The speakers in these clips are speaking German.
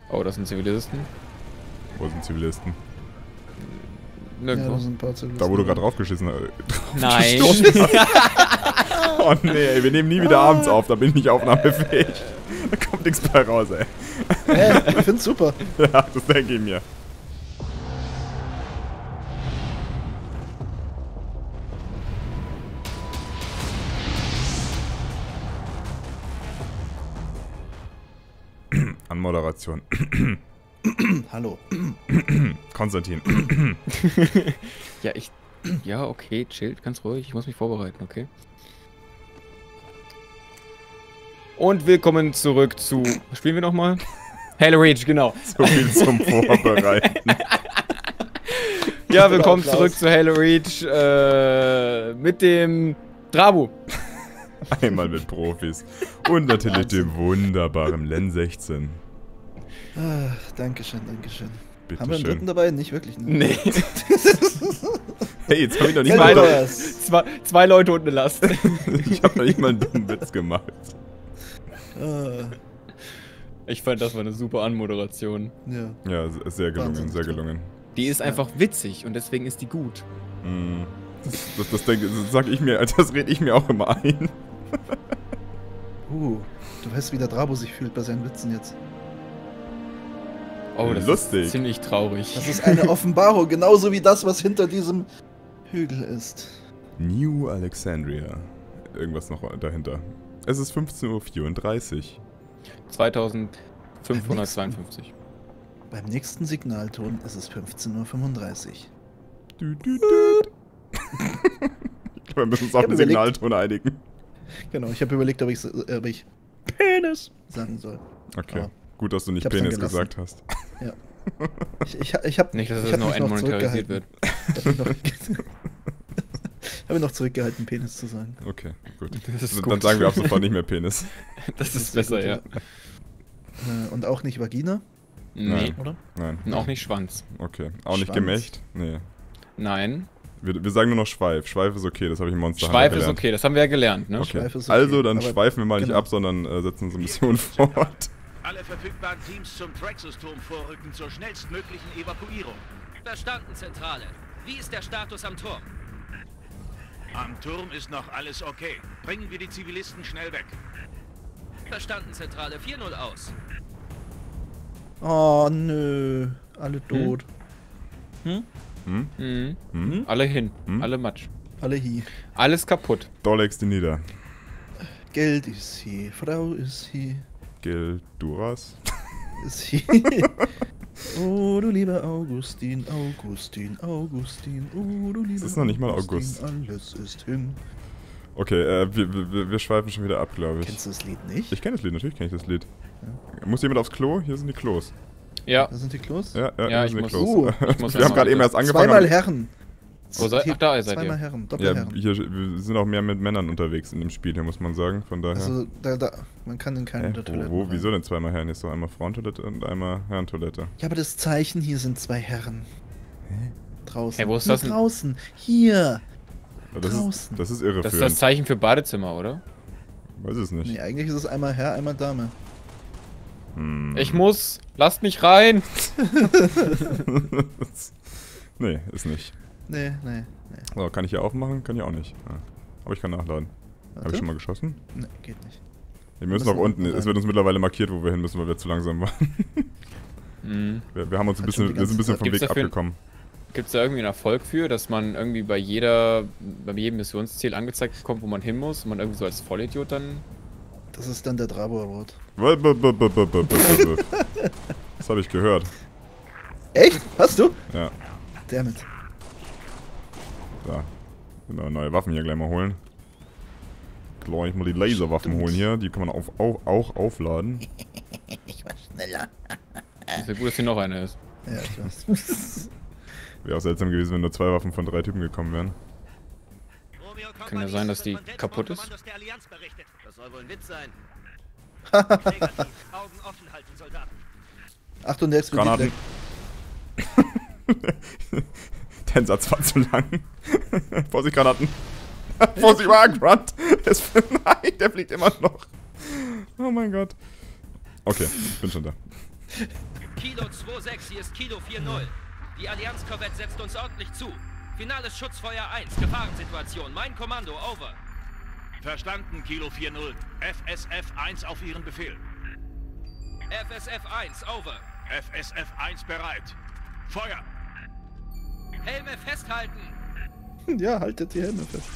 Oh, das sind Zivilisten. Wo sind Zivilisten? Nirgendwo. Ja, da sind ein paar Zivilisten. Da, wo du gerade draufgeschissen hast. Nein. Oh nee, ey, wir nehmen nie wieder abends auf, da bin ich nicht aufnahmefähig. Da kommt nichts bei raus, ey. Ich find's super. Ja, das denke ich mir. Anmoderation. Hallo. Konstantin. Ja, ja, okay, chillt, ganz ruhig. Ich muss mich vorbereiten, okay? Und willkommen zurück zu... Was spielen wir nochmal? Halo Reach, genau. So viel zum Vorbereiten. Ja, willkommen zurück zu Halo Reach mit dem Drabu. Einmal mit Profis. Und natürlich dem wunderbaren Len 16. Dankeschön, dankeschön. Bitte Haben wir einen schön. dritten dabei? Nicht wirklich, ne? Nee. Hey, jetzt hab ich noch nicht Kennt mal... ihr das? Zwei Leute und eine Last. Ich hab noch nicht mal einen dummen Witz gemacht. Ich fand, das war eine super Anmoderation. Ja. Ja, sehr gelungen, Wahnsinn. sehr gelungen. Die ist einfach witzig und deswegen ist die gut. Das sag ich mir, das rede ich mir auch immer ein. Du weißt, wie der Drabo sich fühlt bei seinen Witzen jetzt. Oh, das Lustig. ist ziemlich traurig. Das ist eine Offenbarung, genauso wie das, was hinter diesem Hügel ist. New Alexandria. Irgendwas noch dahinter. Es ist 15:34 Uhr. 2552. Beim nächsten Signalton ist es 15:35 Uhr. Ich glaube, wir müssen uns auf den Signalton einigen. Genau, ich habe überlegt, ob ich Penis sagen soll. Okay, Aber gut, dass du nicht ich hab's dann Penis gelassen. gesagt hast. Ja. Ich hab, Nicht, dass ich es hab noch mich noch entmonetarisiert wird. Ich habe noch zurückgehalten, Penis zu sagen. Okay, gut. Das ist Dann gut. sagen wir ab sofort nicht mehr Penis. Das ist sehr besser, gut, ja. Und auch nicht Vagina, Nee. oder? Nein. Und auch nicht Schwanz. Okay. Auch nicht Schwanz. Gemächt? Nee. Nein. Wir sagen nur noch Schweif. Schweif ist okay, das habe ich im Monster Schweif ist gelernt. okay, das haben wir ja gelernt, ne? Okay. Schweif ist okay, Also, dann aber- schweifen wir mal nicht genau. ab, sondern setzen unsere Mission fort. Alle verfügbaren Teams zum Traxxas-Turm vorrücken zur schnellstmöglichen Evakuierung. Verstanden, Zentrale. Wie ist der Status am Turm? Am Turm ist noch alles okay. Bringen wir die Zivilisten schnell weg. Verstanden, Zentrale. 4-0 aus. Oh, nö. Alle tot. Alle hin. Hm? Alle Matsch. Alle hier. Alles kaputt. Dollex die nieder. Geld ist hier. Frau ist hier. Gilduras. Ist hier. Oh, du lieber Augustin, Augustin, Augustin. Oh, du lieber Es ist noch nicht mal Augustin, August. Alles ist hin. Okay, wir schweifen schon wieder ab, glaube ich. Kennst du das Lied nicht? Ich kenne das Lied, natürlich kenne ich das Lied. Muss jemand aufs Klo? Hier sind die Klos. Ja. Da sind die Klos? Ja, Ja, hier ich sind die muss- Klos. ich muss Wir haben gerade eben erst angefangen. Zweimal Herren. Wo seid- ach, da seid ihr. Zweimal Herren, Ja, Doppelherren. hier wir sind auch mehr mit Männern unterwegs in dem Spiel, hier muss man sagen. Von daher. Also, man kann in keine der Toiletten Wo? rein. Wieso denn zweimal Herren? Hier ist doch einmal Frauentoilette und einmal Herrentoilette. Ja, aber das Zeichen hier sind zwei Herren. Draußen. Hey, wo ist Hier das denn? draußen. Hier. Das Draußen. ist Das ist irreführend. das Zeichen für Badezimmer, oder? Weiß es nicht. Nee, eigentlich ist es einmal Herr, einmal Dame. Ich muss. Lasst mich rein. Nee, ist nicht. Nee. So, kann ich hier aufmachen? Kann ich auch nicht. Ja. Aber ich kann nachladen. Habe Warte. ich schon mal geschossen? Nee, geht nicht. Wir müssen müssen nach unten. unten Es wird uns mittlerweile markiert, wo wir hin müssen, weil wir zu langsam waren. Wir haben uns Hat schon die wir sind ein bisschen ganze vom Gibt's Weg dafür- abgekommen. Gibt es da irgendwie einen Erfolg für, dass man irgendwie bei jedem Missionsziel angezeigt bekommt, wo man hin muss und man irgendwie so als Vollidiot dann... Das ist dann der Drabo Award. Das habe ich gehört. Echt? Hast du? Ja, Dammit. da. Genau, neue Waffen hier gleich mal holen. Gleich mal die Laserwaffen Stimmt. holen hier. Die kann man auch aufladen. Ich war schneller. Ist ja gut, dass hier noch einer ist. Ja, ich weiß. Wäre auch seltsam gewesen, wenn nur 2 Waffen von 3 Typen gekommen wären. Kann ja sein, dass die kaputt ist. Das soll wohl ein Witz sein. Augen offen halten, Soldaten. Achtung, der explodiert Granaten. gleich. Der Satz war zu lang. Vorsicht, Granaten. Vorsicht, Grunt. Nein, der fliegt immer noch. Oh mein Gott. Okay, ich bin schon da. Kilo 2-6, hier ist Kilo 4-0. Die Allianz-Korvette setzt uns ordentlich zu. Finales Schutzfeuer 1, Gefahrensituation. Mein Kommando, over. Verstanden, Kilo 4-0. FSF 1 auf Ihren Befehl. FSF 1, over. FSF 1 bereit. Feuer! Helme festhalten. Ja, haltet die Helme fest.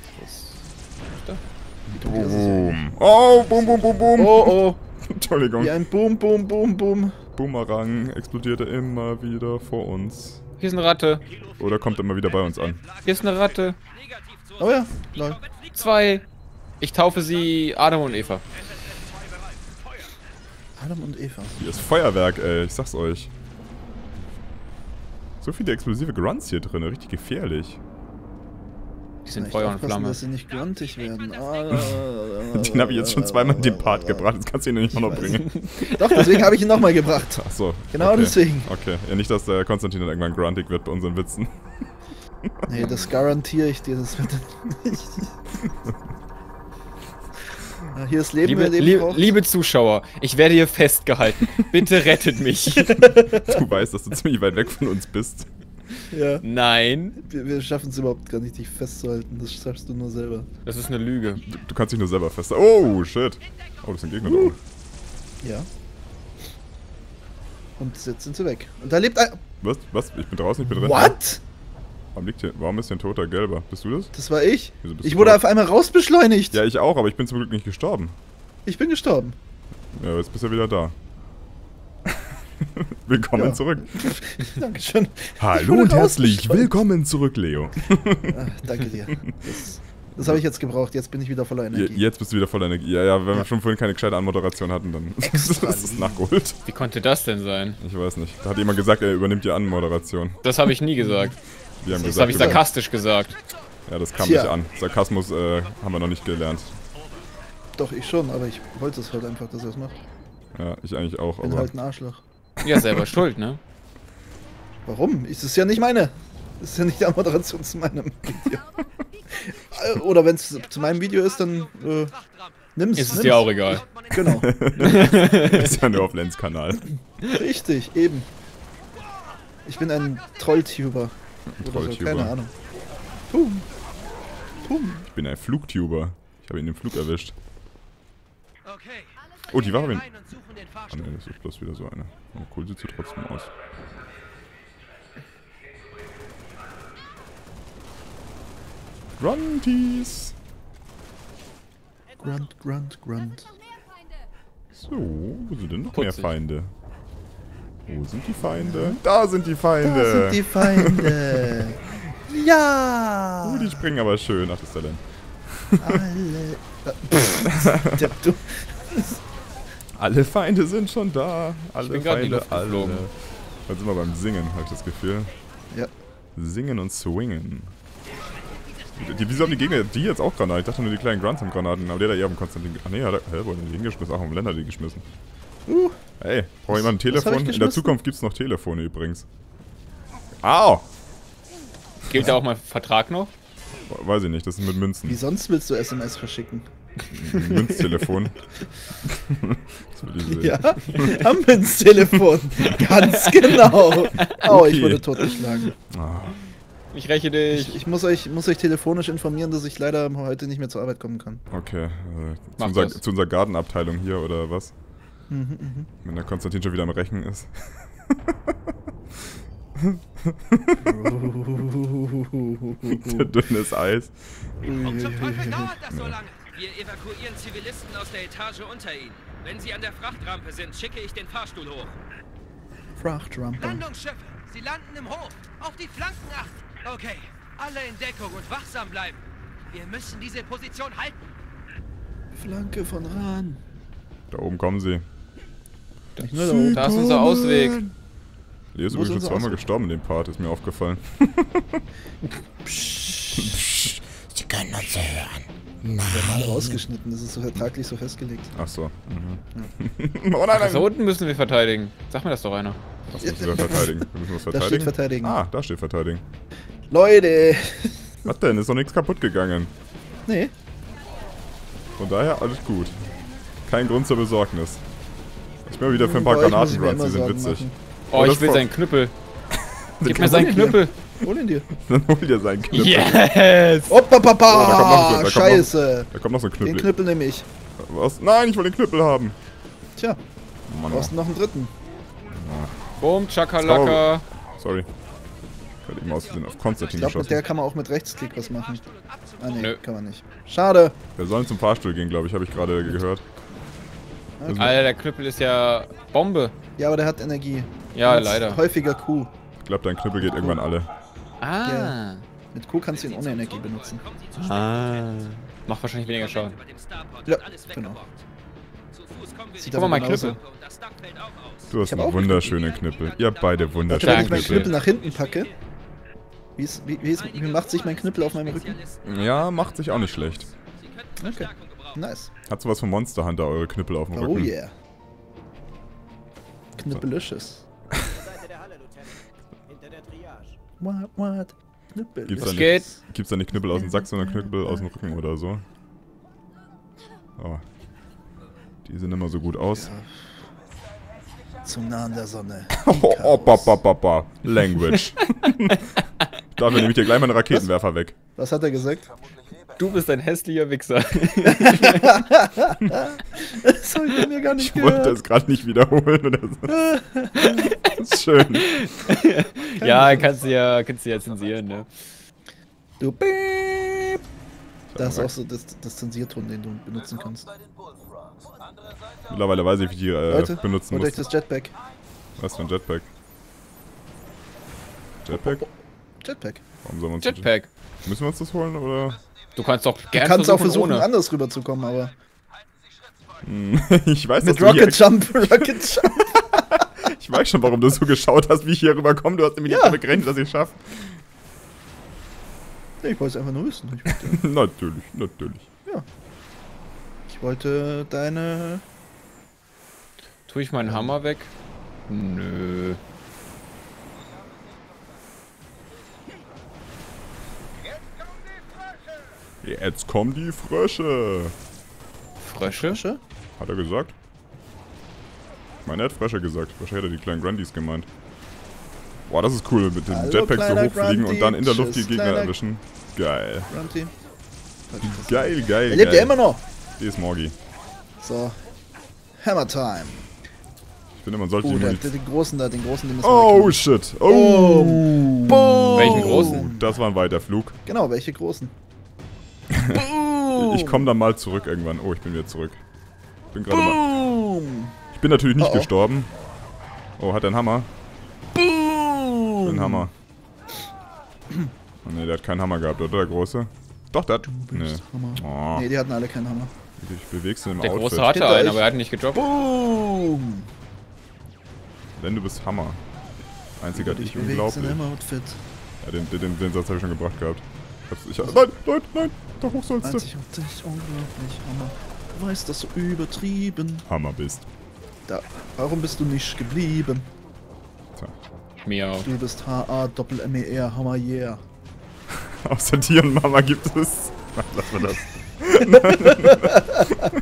Boom. Oh, boom, boom, boom, boom. Oh, oh. Entschuldigung. Wie ein Boom, Boom, Boom, Boom. Boomerang explodierte immer wieder vor uns. Hier ist eine Ratte. Oder kommt immer wieder bei uns an. Hier ist eine Ratte. Oh ja, lol. 2. Ich taufe sie Adam und Eva. Adam und Eva. Hier ist Feuerwerk, ey. Ich sag's euch. So viele explosive Grunts hier drin. Richtig gefährlich. Die sind Echt Feuer und aufpassen, Flamme. dass sie nicht gruntig werden. Den habe ich jetzt schon zweimal in den Part gebracht. Das kannst du ihn nicht auch noch bringen. Doch, deswegen habe ich ihn nochmal gebracht. Ach so. Genau okay. deswegen. Okay. Ja, nicht, dass der Konstantin dann irgendwann gruntig wird bei unseren Witzen. Nee, das garantiere ich dir. Das wird nicht. Ja, hier ist Leben, Liebe Zuschauer, ich werde hier festgehalten. Bitte rettet mich. Du weißt, dass du ziemlich weit weg von uns bist. Ja. Nein, Wir schaffen es überhaupt gar nicht, dich festzuhalten. Das schaffst du nur selber. das ist eine Lüge. Du kannst dich nur selber festhalten. Oh, shit. Oh, das sind Gegner da oben. Ja. Und jetzt sind sie weg. Und da lebt ein... Was? Was? Ich bin draußen, ich bin drin. What? Warum ist hier ein toter Gelber? Bist du das? Das war ich. Wieso bist Ich du wurde tot? auf einmal rausbeschleunigt. Ja, ich auch, aber ich bin zum Glück nicht gestorben. Ich bin gestorben. Ja, jetzt bist du wieder da. Willkommen Ja. zurück. Dankeschön. Ich Hallo wurde und herzlich rausbeschleunigt. willkommen zurück, Leo. Ah, danke dir. Das habe ich jetzt gebraucht. Jetzt bin ich wieder voller Energie. Jetzt bist du wieder voller Energie. Ja, wenn wir schon vorhin keine gescheite Anmoderation hatten, dann ist es nachgeholt. Wie konnte das denn sein? Ich weiß nicht. Da hat jemand gesagt, er übernimmt die Anmoderation. Das habe ich nie gesagt. Wir haben Das gesagt, habe ich sarkastisch gesagt. ja, das kam Tja. nicht an. Sarkasmus haben wir noch nicht gelernt. Doch, ich schon, aber ich wollte es halt einfach, dass er es macht. Ja, ich eigentlich auch, Bin aber... halt ein Arschloch. Ja, selber schuld, ne? Warum? Es ist ja nicht meine. Das ist ja nicht die Moderation zu meinem Video. Oder wenn es zu meinem Video ist, dann nimm's. Ist es dir auch egal. Genau. ist ja nur auf Lenz Kanal. Richtig, eben. Ich bin ein Trolltuber. Oder Trolltuber. so, keine Ahnung. Pum. Pum. Ich bin ein Flugtuber. Ich habe ihn im Flug erwischt. Okay. Oh, die Waffe... Rein und suchen den Ah Fahrstuhl. ne, das ist bloß wieder so eine. Oh, cool, sieht sie trotzdem aus. Grunties! Grunt, grunt, grunt. So, wo sind denn noch Putzig. mehr Feinde? Wo sind die Feinde? Da sind die Feinde! Da sind die Feinde. Ja. Oh, die springen aber schön. Ach, das ist der Len. Alle. Du. Alle Feinde sind schon da. Alle bin grad in die Feinde, Luft alle. geflogen. Jetzt sind wir beim Singen, habe ich das Gefühl. Ja. Singen und swingen. Wieso haben die Gegner die jetzt auch Granaten? Ich dachte nur, die kleinen Grunts haben Granaten. Aber der da eher am Konstantin... Ach nee, wo hat er die hingeschmissen? Ach, am Len hat er die geschmissen. Ey, braucht jemand ein was hab ich Telefon? In der geschmissen? Zukunft gibt's noch Telefone übrigens. Au! Gilt da auch mein Vertrag noch? Weiß ich nicht, das ist mit Wie Münzen. sonst willst du SMS verschicken? Ein Münztelefon. Das will ich sehen. Ja, am Münztelefon. Ganz genau. Oh, ich Okay. wurde totgeschlagen. Ah, Ich räche dich. Ich muss euch telefonisch informieren, dass ich leider heute nicht mehr zur Arbeit kommen kann. okay. Mach Zu das. unserer Gartenabteilung hier, oder was? Wenn der Konstantin schon wieder am Rechen ist. Dünnes Eis. Und zum Teufel dauert das so lange? Wir evakuieren Zivilisten aus der Etage unter ihnen. Wenn sie an der Frachtrampe sind, schicke ich den Fahrstuhl hoch. Frachtrampe. Landungsschiffe, sie landen im Hof. Auf die Flanken achten. Okay, alle in Deckung und wachsam bleiben. Wir müssen diese Position halten. Flanke von Rahn. Da oben kommen sie. Nicht nur da oben. Da ist unser Ausweg. Leo ist Wo übrigens ist schon unser zweimal Ausweg? gestorben in dem Part, ist mir aufgefallen. Sie können uns hören. Alle rausgeschnitten, das ist so vertraglich so festgelegt. Ach so. Mhm. Oh nein, Das da nein! unten müssen wir verteidigen. Sag mir das doch einer. Was müssen wir verteidigen? Wir müssen was Da verteidigen? steht verteidigen. Ah, da steht verteidigen. Leute! Was denn? Ist doch nichts kaputt gegangen. Nee, Von daher alles gut. Kein Grund zur Besorgnis. Ich bin mal wieder für ein paar Bei euch muss ich mir Granatenruns, die immer sind Sorgen witzig. machen. Oh, das ich will war- seinen Knüppel. Gib mir hol seinen ihn dir. Knüppel. Hol ihn dir. Dann hol dir seinen Knüppel. Yes! Oppa, Oh, da kommt noch so- Papa! da kommt Scheiße! Da kommt noch so ein Den Knüppel. Knüppel nehme ich. Was? Nein, ich will den Knüppel haben. Tja, Oh Mann, brauchst du noch einen dritten. Boom, Chakalaka. sorry. Ich hatte eben aus Versehen auf Konstantin Ich glaube, mit geschossen. der kann man auch mit Rechtsklick was machen. Ah, nee, Nö. kann man nicht. Schade. Wir sollen zum Fahrstuhl gehen, glaube ich, habe ich gerade gehört. Alter, der Knüppel ist ja Bombe. Ja, aber der hat Energie. Ja, Und leider. Häufiger Q. Ich glaube, dein Knüppel geht irgendwann alle. Ah. Mit Q kannst du ihn ohne Energie benutzen. Macht wahrscheinlich weniger Schaden. Ja, genau. Sieht Guck mal, mein genauso. Knüppel. Du hast hab einen auch wunderschönen Knüppel. Ihr habt beide Warte, wenn wunderschöne ich meinen Knüppel. Knüppel nach hinten packe. Wie macht sich mein Knüppel auf meinem Rücken? Ja, macht sich auch nicht schlecht. Okay. Nice. Hat sowas von Monster Hunter, eure Knüppel auf dem Oh Rücken. yeah. Knüppelicious. What? Knüppel. Gibt's Was da geht? Gibt's da nicht Knüppel aus dem Sack, sondern Knüppel aus dem Rücken oder so? Oh. Die sehen immer so gut aus. Zum Nahen der Sonne. Oh, Language. Da nehme ich dir gleich mal einen Raketenwerfer weg. Was hat er gesagt? Du bist ein hässlicher Wichser. Das habe ich mir gar nicht Ich wollte gehört. das gerade nicht wiederholen oder so. Das ist schön. Ja, kannst du ja zensieren, ne? Du Piep. Das ist auch so das Zensierton, den du benutzen kannst. Mittlerweile weiß ich, wie ich die Leute, benutzen holt euch muss. das Jetpack. Was für ein Jetpack? Jetpack? Jetpack. Warum sollen wir uns Jetpack. Müssen wir uns das holen oder? Du kannst doch Du gerne kannst auch versuchen, ohne. anders rüberzukommen, aber... Ich weiß, Mit dass du hier, Rocket Jump, Rocket Jump. ich weiß schon, warum du so geschaut hast, wie ich hier rüberkomme. Du hast nämlich nicht damit gerechnet, dass ich es schaffe. Ich wollte es einfach nur wissen. Ich wollte, Natürlich, natürlich. ich wollte deine... Tue ich meinen Hammer weg? Nö. Jetzt kommen die Frösche. Frösche? Flasche? Hat er gesagt? Ich meine, er hat Frösche gesagt. Wahrscheinlich hat er die kleinen Grundys gemeint. Boah, das ist cool, mit dem Hallo, Jetpack so kleiner hochfliegen und dann in der Luft die Tschüss, Gegner kleiner- erwischen. Geil. Grunty. Geil, geil, Er lebt ja immer noch. Die ist Morgi. So. Hammer Time. Ich finde, man sollte Oh, die Munition... den großen da, den großen, den müssen Oh, wir shit. Oh. Boom. Welchen großen? Das war ein weiter Flug. Genau, welche großen? Ich komme dann mal zurück irgendwann. Oh, ich bin wieder zurück. Bin gerade mal... Boom. Ich bin natürlich nicht Oh, oh. gestorben. Oh, hat er einen Hammer? Einen Hammer. Oh, ne, der hat keinen Hammer gehabt, oder? Der große? Doch, der hat... Nee. Hammer. Oh, Nee, die hatten alle keinen Hammer. ich bewegst du im Der Outfit. Große hatte Hinter einen, euch. aber er hat ihn nicht gedroppt. Boom. Denn du bist Hammer. Einziger hat ich bewegst unglaublich. in einem Outfit. Ja, den Satz habe ich schon gebracht gehabt. Nein, da hoch sollst du. Einzigartig, unglaublich, Hammer. Du weißt das so übertrieben. Hammer bist. Da. Warum bist du nicht geblieben? Tja. Miau. Du bist H-A-Doppel-M-E-R, Hammer, yeah. Außer dir und Mama gibt es... Lass mal das.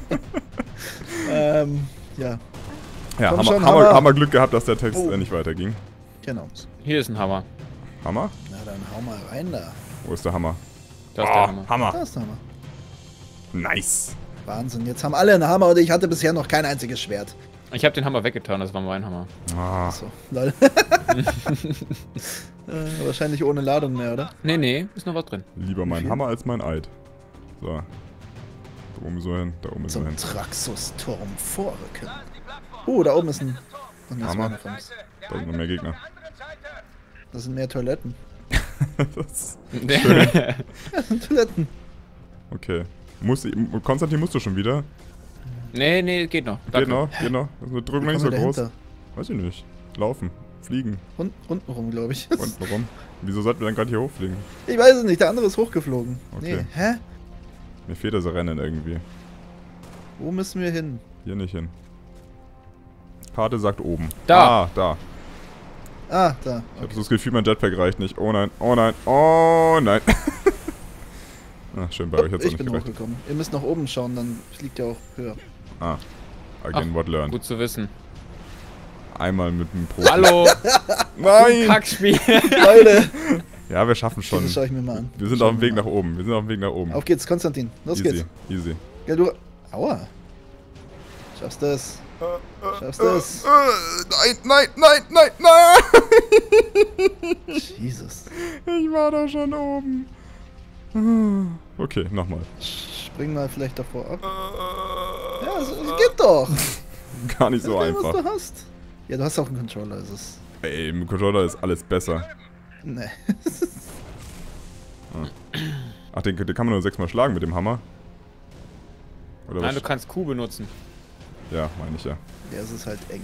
Ja, Ja, Komm Hammer, schon, Hammer, Hammer. Hammer Glück gehabt, dass der Text Oh. nicht weiterging. genau. Hier ist ein Hammer. Hammer? Na dann hau mal rein da. Wo ist der Hammer? Da ist der Hammer. Da Hammer. ist der Hammer. Nice. Wahnsinn, jetzt haben alle einen Hammer und ich hatte bisher noch kein einziges Schwert. Ich habe den Hammer weggetan, das war mein Hammer. Ah, So, lol. Wahrscheinlich ohne Ladung mehr, oder? Nee, nee, ist noch was drin. lieber mein viel? Hammer als mein Eid. So. Da oben so hin, da oben so Zum hin. Traxus-Turm vorrücken. Da oben ist ein... Oh, nee, das Hammer. war einer von uns. Da sind noch mehr Gegner. Das sind mehr Toiletten. Das, Ja, das sind Toiletten. okay. Konstantin, musst du schon wieder? nee, nee, geht noch. Geht noch, geht noch. Drück mal nicht so Kommen wir groß. dahinter? Weiß ich nicht. Laufen. Fliegen. Untenrum, glaube ich. Unten rum. Wieso sollten wir dann gerade hier hochfliegen? Ich weiß es nicht, der andere ist hochgeflogen. Okay. Nee, hä? Mir fehlt das Rennen irgendwie. Wo müssen wir hin? Hier nicht hin. Karte sagt oben. Da. Ah, da. Ah, da. Ich habe so das Gefühl, mein Jetpack reicht nicht. Oh nein, oh nein, oh nein. Ach, schön, bei euch jetzt auch Ich nicht bin gereicht. hochgekommen. Ihr müsst nach oben schauen, dann fliegt ihr auch höher. Ah. Again, what learned. Gut zu wissen. Einmal mit dem Profi. Hallo! Nein! Kackspiel! Leute! Ja, wir schaffen schon. Das schaue ich mir mal an. Wir sind auf dem Weg nach oben. Wir sind auf dem Weg nach oben. Auf geht's, Konstantin. Los Easy, geht's. easy. Ja, du... Aua. Schaffst das. Schaffst das. Nein, nein, nein, nein, nein! Jesus. Ich war da schon oben. Okay, nochmal. Spring mal vielleicht davor ab. Ja, es geht doch. Gar nicht so Erzähl, einfach. was du hast. Ja, du hast auch einen Controller, ist es. Ey, im Controller ist alles besser. Nee. Ach, den kann man nur 6-mal schlagen mit dem Hammer. Oder Nein, was? du kannst Q benutzen. Ja, meine ich ja. Ja, es ist halt eng.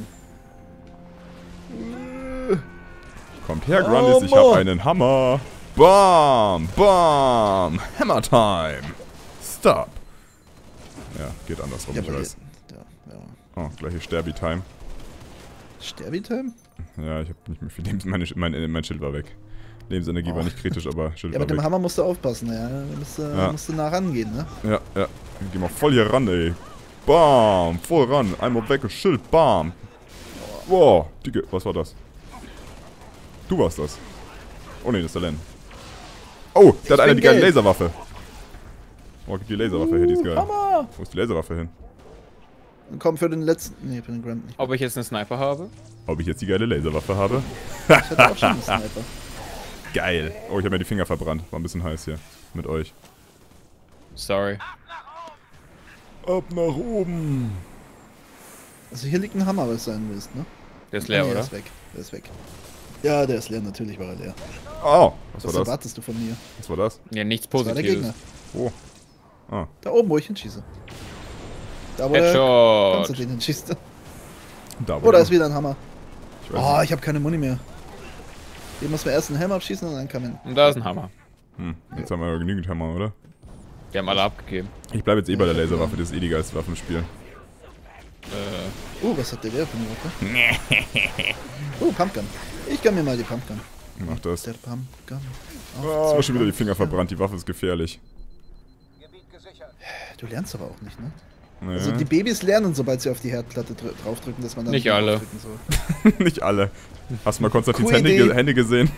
Kommt her, Grundys, ich habe einen Hammer. Bam, bam, Hammer Time. Stop. Ja, geht andersrum, Ja, ich aber weiß. ja. Oh, gleiche Sterbi-Time. Sterbi-Time? Ja, ich habe nicht mehr viel Lebens... Mein Schild war weg. Lebensenergie war nicht kritisch, aber Schild Ja, war mit dem weg. Hammer musst du aufpassen, ja. Musst du nah rangehen, ne? Ja, ja. Geh mal voll hier ran, ey. Bam, voll ran. Einmal weg und Schild, bam. Wow, Dicke, was war das? Du warst das. Oh ne, das ist der Len. Oh, der hat eine die geile Laserwaffe. Oh, gib die Laserwaffe her, die ist geil. Hammer! Wo ist die Laserwaffe hin? Komm, für den letzten... Nee, für den Grand nicht. Ob ich jetzt einen Sniper habe? Ob ich jetzt die geile Laserwaffe habe? Ich hatte auch schon einen Sniper. Geil. Oh, ich habe mir die Finger verbrannt. War ein bisschen heiß hier. Mit euch. Sorry. Ab nach oben. Also hier liegt ein Hammer, was du sein willst, ne? Der ist leer, Nee, oder? Der ist weg. Der ist weg. Ja, der ist leer, natürlich war er leer. Oh, was Was war das? erwartest du von mir? Was war das? Ja, nichts Das war der Gegner. Positives. Oh. Da oben, wo ich hinschieße. Da, wo der Headshot! Konstantin hinschießt. Da Oh, da ist wieder ein Hammer. Ich weiß Oh, ich habe keine Muni mehr. Hier muss man erst einen Helm abschießen und dann kann man... Und da ist ein Hammer. Jetzt haben wir ja genügend Hammer, oder? Die haben alle abgegeben. Ich bleibe jetzt eh bei der Laserwaffe. Das ist eh die geilste Waffe im Spiel. Was hat der für eine Waffe? Pumpgun. Ich gönn mir mal die Pumpgun. Mach das. Der Pumpgun. Oh, schon wieder die Finger verbrannt. Die Waffe ist gefährlich. Du lernst aber auch nicht, ne? Nee. Also die Babys lernen, sobald sie auf die Herdplatte draufdrücken, dass man dann Nicht alle. draufdrücken soll. Nicht alle. Hast du mal Konstantins Coole Idee. Hände gesehen?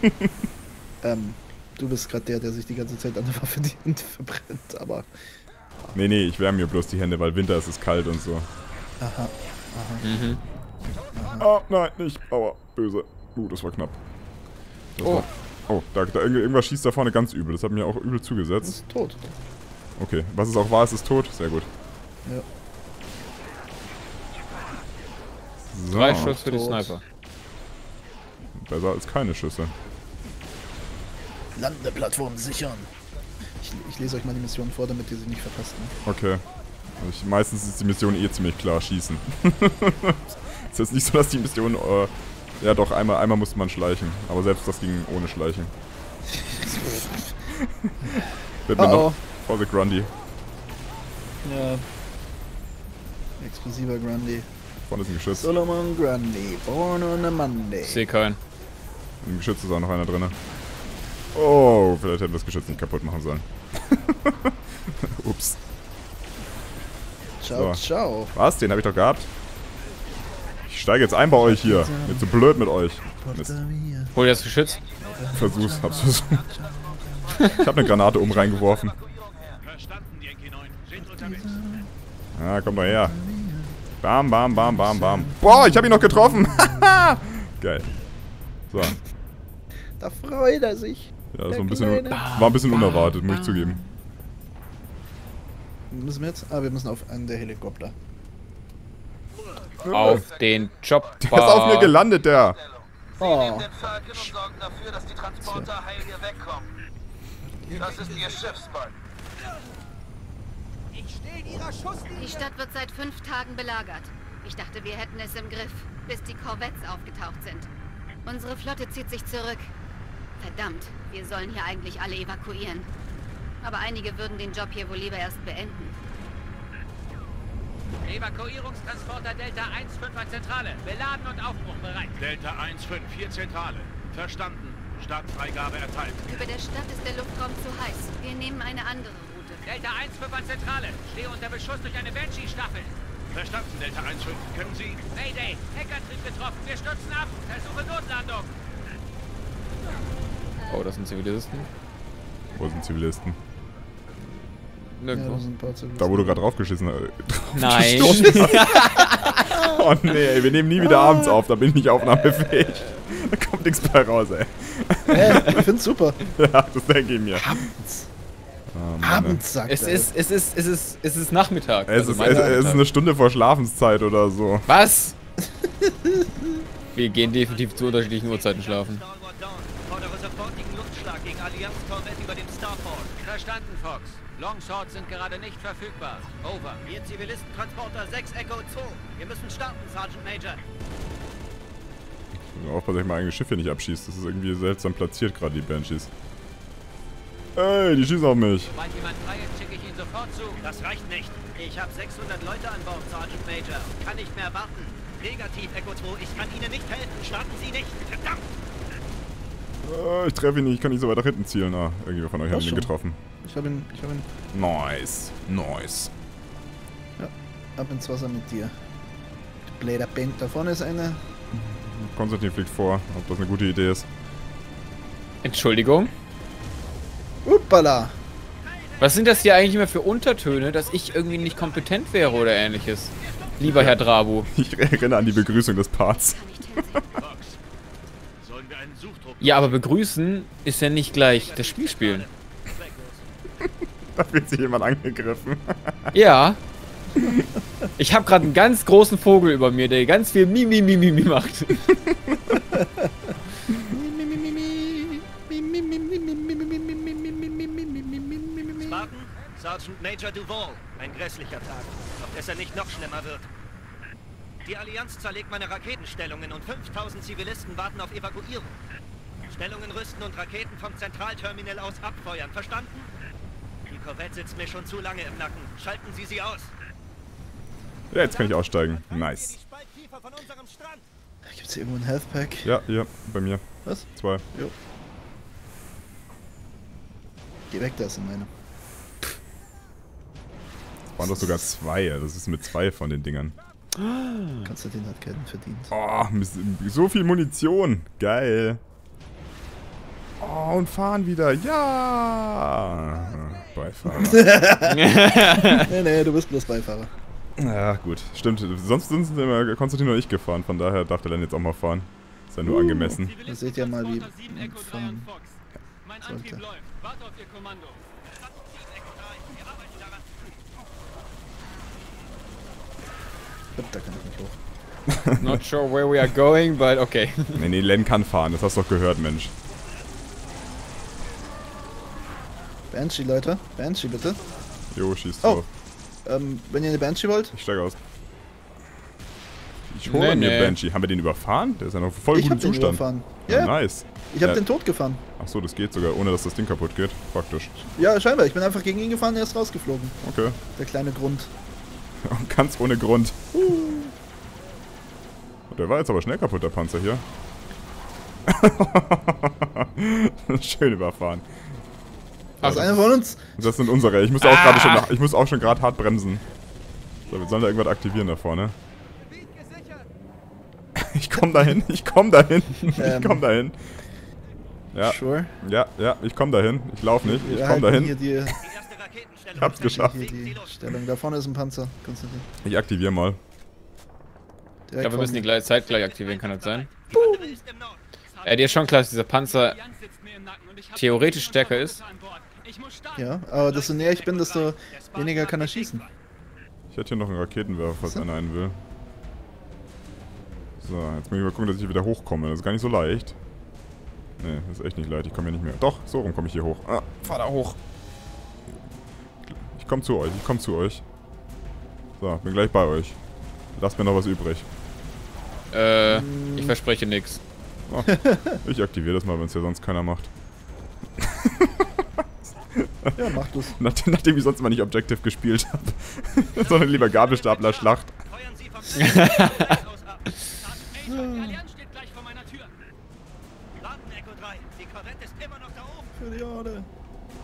Du bist gerade der sich die ganze Zeit an der Waffe die Hände verbrennt, aber... Nee, nee, ich wärme mir bloß die Hände, weil Winter ist es kalt und so. Aha. Mhm. Oh, nein, nicht. Aua, böse. Das war knapp. Das war, da irgendwas schießt da vorne ganz übel. Das hat mir auch übel Das zugesetzt. ist tot. Okay, was es auch war, es ist tot. Sehr gut. Ja. So. 3 Schuss für die tot. Sniper. Besser als keine Schüsse. Landeplattform sichern. Ich lese euch mal die Mission vor, damit ihr sie nicht verpasst. Ne? Okay. Meistens ist die Mission eh ziemlich klar, schießen. Es ist jetzt nicht so, dass die Mission... ja doch, einmal musste man schleichen. Aber selbst das ging ohne Schleichen. Wird mir noch... Vorsicht, Grundy. Ja. Explosiver Grundy. Vorne ist ein Geschütz. Solomon Grundy, born on a Monday. Ich sehe keinen. Im Geschütz ist auch noch einer drin. Oh, vielleicht hätten wir das Geschütz nicht kaputt machen sollen. Ups. Ciao, So. ciao. Was? Den habe ich doch gehabt. Ich steige jetzt ein bei euch hier. Bin zu blöd mit euch. Mist. Hol dir das Geschütz. Hab's versucht. Ich habe eine Granate oben reingeworfen. Verstanden, Yankee 9. Sind unterwegs. Ja, komm doch her. Bam, bam, bam, bam, bam. Boah, ich habe ihn noch getroffen. Geil. So. Da freut er sich. Ja, das Der war Kleine. ein bisschen unerwartet, muss ich zugeben. Müssen wir jetzt? Ah, wir müssen auf einen der Helikopter. Auf den Chopper. Der ist auf mir gelandet, der. Oh. den Falken und sorgen dafür, dass die Transporter heil hier wegkommen. Das ist ihr Schiffsbein. Die Stadt wird seit 5 Tagen belagert. Ich dachte, wir hätten es im Griff, bis die Korvetts aufgetaucht sind. Unsere Flotte zieht sich zurück. Verdammt, wir sollen hier eigentlich alle evakuieren. Aber einige würden den Job hier wohl lieber erst beenden. Evakuierungstransporter Delta 1-5 an Zentrale. Beladen und aufbruchbereit. Delta 1-5, hier Zentrale. Verstanden. Startfreigabe erteilt. Über der Stadt ist der Luftraum zu heiß. Wir nehmen eine andere Route. Delta 1-5 an Zentrale. Stehe unter Beschuss durch eine Banshee-Staffel. Verstanden, Delta 1-5. Können Sie... Mayday! Hackertrieb getroffen! Wir stürzen ab! Versuche Notlandung! Oh, das sind Zivilisten. Wo sind Zivilisten? Ja, Nirgendwo. da sind ein paar Zivilisten. Da, wo du gerade draufgeschissen hast. Nein. Oh nee, ey, wir nehmen nie wieder abends auf, da bin ich nicht aufnahmefähig. Da kommt nichts bei raus, ey. Ich find's super. Ja, das denke ich mir. Abends. Oh, Mann, Abends, sagt Es er. ist Nachmittag. ey. Es Also ist, mein es ist Nachmittag. eine Stunde vor Schlafenszeit oder so. Was? Wir gehen definitiv zu unterschiedlichen Uhrzeiten schlafen. Stalwart Dawn. Fordere sofortigen Luftschlag gegen Allianz-Korvette über dem Starport. Verstanden, Fox. Longswords sind gerade nicht verfügbar. Over. Wir Zivilistentransporter 6 Echo 2. Wir müssen starten, Sergeant Major. Ich muss aufpassen, dass ich mein eigenes Schiff hier nicht abschießt. Das ist irgendwie seltsam platziert, gerade die Banshees. Ey, die schießen auf mich. Sobald jemand frei ist, schicke ich ihn sofort zu. Das reicht nicht. Ich habe 600 Leute an Bord, Sergeant Major. Kann nicht mehr warten. Negativ, Echo 2. Ich kann Ihnen nicht helfen. Starten Sie nicht. Verdammt! Ich treffe ihn nicht, ich kann nicht so weit nach hinten zielen. Ah, irgendwie von euch haben Ach ihn so. getroffen. Ich hab ihn. Nice. Nice. Ab ins Wasser mit dir. Du blöder Band. Da vorne ist eine. Konstantin fliegt vor, ob das eine gute Idee ist. Entschuldigung. Uppala! Was sind das hier eigentlich immer für Untertöne, dass ich irgendwie nicht kompetent wäre oder ähnliches? Lieber Herr Drabu. Ich erinnere an die Begrüßung des Parts. Kann nicht hinsehen. Fox, sollen wir einen Suchdruck... Ja, aber begrüßen ist ja nicht gleich das Spiel spielen. Da fühlt sich jemand angegriffen. Ja. Ich habe gerade einen ganz großen Vogel über mir, der ganz viel Mimi macht. Spartan, Sergeant Major Duval. Ein grässlicher Tag. Ob es nicht noch schlimmer wird. Die Allianz zerlegt meine Raketenstellungen und 5000 Zivilisten warten auf Evakuierung. Stellungen rüsten und Raketen vom Zentralterminal aus abfeuern. Verstanden? Die Korvette sitzt mir schon zu lange im Nacken. Schalten Sie sie aus. Ja, jetzt kann ich aussteigen. Nice. Gibt's hier irgendwo ein Health Pack? Ja, hier, bei mir. Was? 2. Jo. Geh weg, da ist meine. Es waren doch sogar 2. Das ist mit 2 von den Dingern. Konstantin hat keinen verdient. Oh, so viel Munition. Geil. Oh, und fahren wieder. Ja. Beifahrer. Nee, du bist bloß Beifahrer. Ja, gut. Stimmt. Sonst sind immer Konstantin und ich gefahren. Von daher darf der dann jetzt auch mal fahren. Ist ja nur angemessen. Da seht ihr mal, wie fahren Mein sollte. Antrieb läuft. Warte auf Ihr Kommando. Da kann ich nicht hoch. Not sure where we are going, but okay. Nee, Len kann fahren. Das hast du doch gehört, Mensch. Banshee, Leute. Banshee, bitte. Jo, schießt Oh. drauf. Wenn ihr eine Banshee wollt, Ich steige aus. Ich hole mir Banshee. Haben wir den überfahren? Der ist ja noch voll ich gut hab im den Zustand. überfahren. Ja, Ja, nice. ich hab Ja. den tot gefahren. Achso, das geht sogar, ohne dass das Ding kaputt geht. Praktisch. Ja, scheinbar. Ich bin einfach gegen ihn gefahren, er ist rausgeflogen. Okay. Der kleine Grund. Ganz ohne Grund. Der war jetzt aber schnell kaputt, der Panzer hier. Schön überfahren. Also einer von uns. Das sind unsere. Ich muss auch gerade schon, ich muss auch schon gerade hart bremsen. So, wir sollen da irgendwas aktivieren da vorne. Ich komm dahin, ich komm dahin, ich komm dahin. Ja, Sure. ja, ich komm dahin. Ich lauf nicht, ich Wir komm halten dahin. Hier Ich hab's geschafft. die Stellung. Da vorne ist ein Panzer, Konstantin. Ich aktiviere mal. Ich glaube, wir müssen die gleiche Zeit gleich aktivieren, kann das sein? Ist im Norden. Dir ist schon klar, dass dieser Panzer theoretisch stärker ist. Ja, aber desto näher ich bin, desto weniger kann er schießen. Ich hätte hier noch einen Raketenwerfer, falls einer einen will. So, jetzt muss ich mal gucken, dass ich hier wieder hochkomme. Das ist gar nicht so leicht. Nee, das ist echt nicht leicht. Ich komme hier nicht mehr. Doch, so rum komme ich hier hoch. Ah, fahr da hoch. Ich komme zu euch, ich komme zu euch. So, bin gleich bei euch. Lasst mir noch was übrig. Ich verspreche nichts. Oh, ich aktiviere das mal, wenn es ja sonst keiner macht. Ja, mach das. Nachdem ich sonst mal nicht Objective gespielt habe. Sondern lieber Gabelstapler-Schlacht. Feuern Sie vom Zentralterminal aus ab. Die Allianz steht gleich vor meiner Tür. Warten, Echo 3. Die Korvette ist immer noch da oben. Für die Orde.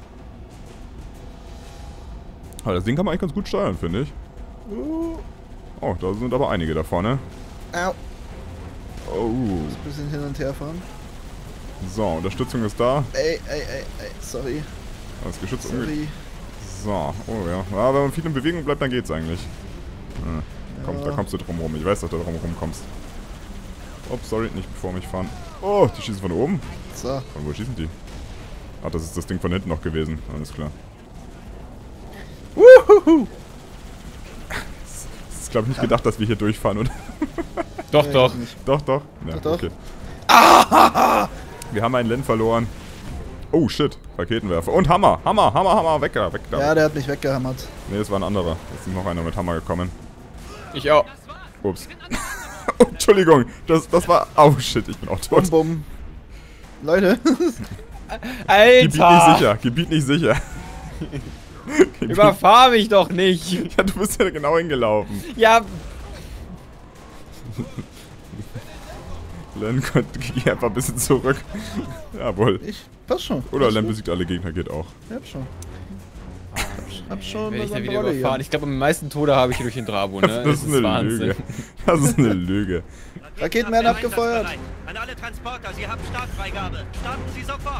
Aber das Ding kann man eigentlich ganz gut steuern, finde ich. Oh, da sind aber einige da vorne. Au. Oh. Ein bisschen hin und her fahren. So, Unterstützung ist da. Ey, sorry. Das Geschütz Sorry. So, oh ja. Ja, wenn man viel in Bewegung bleibt, dann geht's eigentlich. Komm, da kommst du drum rum. Ich weiß, dass du drum rumkommst. Ups, sorry, nicht bevor mich fahren. Oh, die schießen von oben. So. Von wo schießen die? Ach, das ist das Ding von hinten noch gewesen. Alles klar. Wuhuhu. Das ist, glaube ich, nicht gedacht, dass wir hier durchfahren, oder? Doch, Nee, doch. nicht. Doch, doch. Ja, Doch, doch. okay. Ah! Wir haben einen Len verloren. Oh, shit. Raketenwerfer. Und Hammer. Hammer. Weg da. Ja, der hat mich weggehammert. Ne, das war ein anderer. Jetzt ist noch einer mit Hammer gekommen. Ich auch. Ups. Oh, Entschuldigung. Das war... Oh, shit. Ich bin auch tot. Bum. Leute. Alter! Gebiet nicht sicher. Überfahr mich doch nicht! Ja, du bist ja genau hingelaufen. Ja, Len, geh einfach ein bisschen zurück. Jawohl. Passt schon. Oder Passt Len gut. besiegt alle Gegner, geht auch. Hab schon. Hab schon wenn ich dann eine wieder Rolle überfahren. hier. Ich glaube, am meisten Tode habe ich hier durch den Drabo, ne? Das ist eine Lüge. Das ist eine Lüge. Raketen werden abgefeuert. An alle Transporter, Sie haben Startfreigabe. Starten Sie sofort.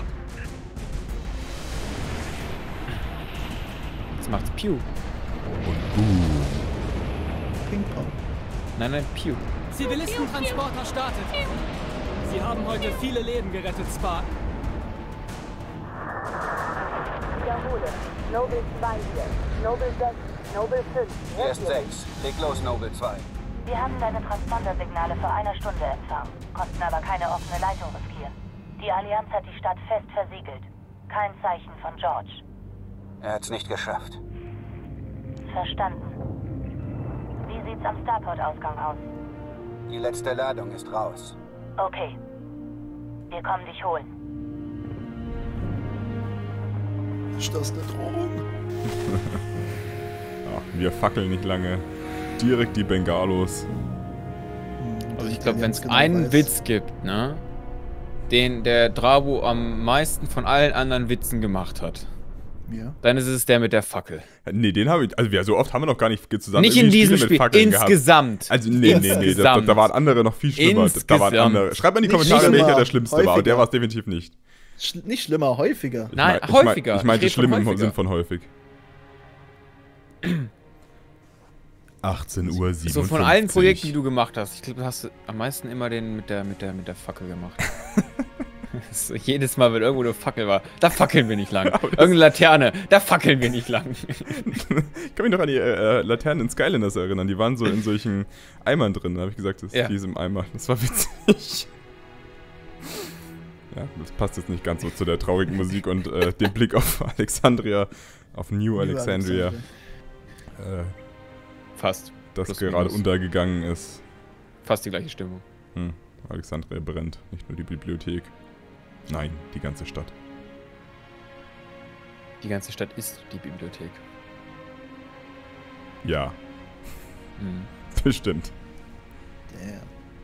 Jetzt macht's Pew. Ping-Pong. Nein, Pew. Zivilistentransporter startet. Sie haben heute viele Leben gerettet, Spark. Wiederhole. Noble 2 hier. Noble 6. Noble 5. Erst 6. Leg los, Noble 2. Wir haben deine Transpondersignale vor einer Stunde empfangen, konnten aber keine offene Leitung riskieren. Die Allianz hat die Stadt fest versiegelt. Kein Zeichen von George. Er hat's nicht geschafft. Verstanden. Wie sieht's am Starport-Ausgang aus? Die letzte Ladung ist raus. Okay. Wir kommen dich holen. Ist das eine Drohung? Ach, wir fackeln nicht lange. Direkt die Bengalos. Also ich glaube, wenn es einen Witz gibt, ne? Den der Drabo am meisten von allen anderen Witzen gemacht hat. Ja. Dann ist es der mit der Fackel. Nee, den habe ich... Also so oft haben wir noch gar nicht zusammen Nicht in diesem Spiel, Fackeln insgesamt. Gehabt. Also nee. Da waren andere noch viel schlimmer. Da waren andere. Schreibt mal in die Kommentare, welcher der schlimmste war. Und der war es definitiv nicht. Nicht schlimmer, häufiger. Nein, häufiger. Ich meinte schlimm im häufiger. Sinn von häufig. 18 Uhr 57. So von allen Projekten, die du gemacht hast, ich glaube, du hast am meisten immer den mit der Fackel gemacht. So, jedes Mal, wenn irgendwo eine Fackel war, da fackeln wir nicht lang. Irgendeine Laterne, da fackeln wir nicht lang. Ich kann mich noch an die Laternen in Skylanders erinnern. Die waren so in solchen Eimern drin. Da habe ich gesagt, das ist diesem Eimer. Das war witzig. Ja, das passt jetzt nicht ganz so zu der traurigen Musik und dem Blick auf Alexandria, auf New Alexandria. Fast. Das Plus gerade minus. untergegangen ist. Fast die gleiche Stimmung. Alexandria brennt, nicht nur die Bibliothek. Nein, die ganze Stadt. Die ganze Stadt ist die Bibliothek. Ja. Bestimmt. Damn.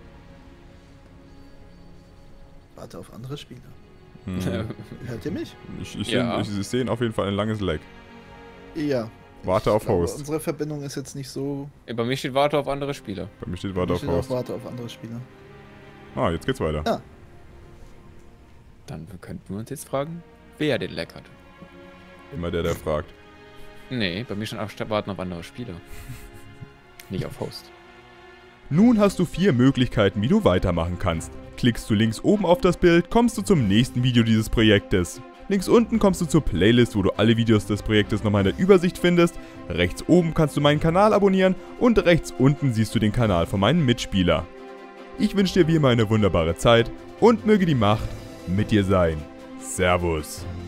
Warte auf andere Spieler. Hört ihr mich? Ich sehe auf jeden Fall ein langes Lag. Ja. Warte auf Host. Unsere Verbindung ist jetzt nicht so... Bei mir steht Warte auf andere Spieler. Bei mir steht Warte auf Host. Warte auf andere Spieler. Ah, jetzt geht's weiter. Ja. Dann könnten wir uns jetzt fragen, wer den Lag hat. Immer der fragt. Nee, bei mir schon Warten auf andere Spieler. Nicht auf Host. Nun hast du 4 Möglichkeiten, wie du weitermachen kannst. Klickst du links oben auf das Bild, kommst du zum nächsten Video dieses Projektes. Links unten kommst du zur Playlist, wo du alle Videos des Projektes nochmal in der Übersicht findest. Rechts oben kannst du meinen Kanal abonnieren und rechts unten siehst du den Kanal von meinem Mitspieler. Ich wünsche dir wie immer eine wunderbare Zeit und möge die Macht mit dir sein. Servus.